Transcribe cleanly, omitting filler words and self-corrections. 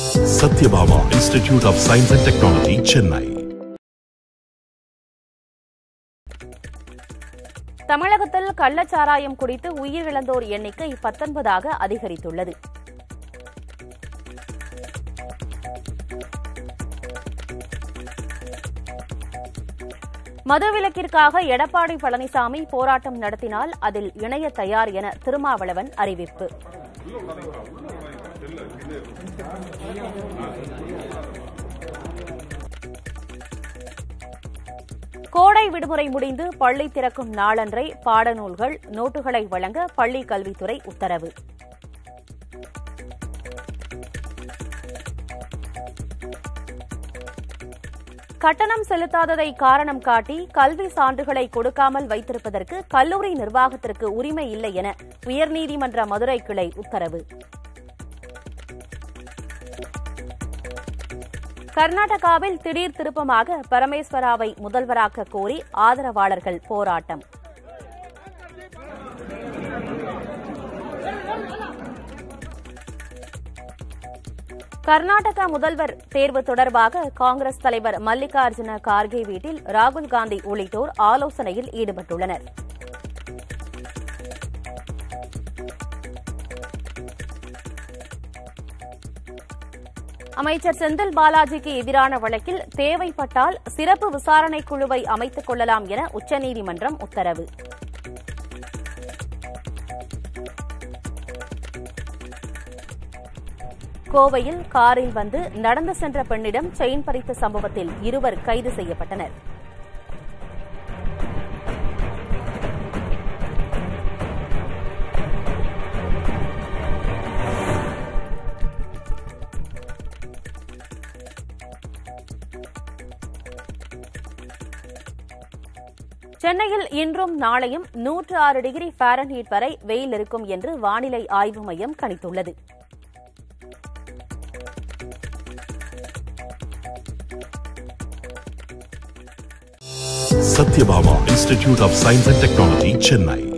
Satyabama Institute of Science and Technology, Chennai. தமிழகத்தில் கள்ளச்சாராயம் குடித்து உயிரிழந்தோர் எண்ணிக்கை 19 அதிகரித்துள்ளது. மதுவிலக்கிற்காக எடப்பாடி பழனிசாமி போராட்டம் நடத்தினால் அதில் இணைய தயார் என திருமாவளவன் அறிவிப்பு. கோடை விடுமுறை முடிந்து பள்ளி திறக்கும் நாளன்றே பாடநூல்கள், நோட்டுகளை வழங்க பள்ளி கல்வித்துறை உத்தரவு. கட்டணம் செலுத்தாததை காரணம் காட்டி கல்வி சான்றுகளை கொடுக்காமல் வைத்திருப்பதற்கு கல்லூரி நிர்வாகத்திற்கு உரிமை இல்லை என உயர்நீதிமன்ற மதுரை கிளை உத்தரவு. கர்நாடகாவில் திடீர் திருப்பமாக பரமேஸ்வராவை முதல்வராக்க கோரி ஆதரவாளர்கள் போராட்டம். கர்நாடக முதல்வர் தேர்வு தொடர்பாக காங்கிரஸ் தலைவர் மல்லிகார்ஜுன கார்கே வீட்டில் ராகுல் காந்தி உள்ளிட்டோர் ஆலோசனையில் ஈடுபட்டுள்ளனர். அமைச்சர் செந்தில் பாலாஜிக்கு எதிரான வழக்கில் தேவைப்பட்டால் சிறப்பு விசாரணை குழுவை அமைத்துக் கொள்ளலாம் என உச்சநீதிமன்றம் உத்தரவு. கோவையில் காரில் வந்து நடந்து சென்ற பெண்ணிடம் செயின் பறித்த சம்பவத்தில் 2 கைது செய்யப்பட்டனர். சென்னையில் இன்றும் நாளையும் 106 டிகிரி ஃபாரன்ஹீட் வரை வெயில் இருக்கும் என்று வானிலை ஆய்வு மையம் கணித்துள்ளது. Satyabama Institute of Science and Technology, Chennai.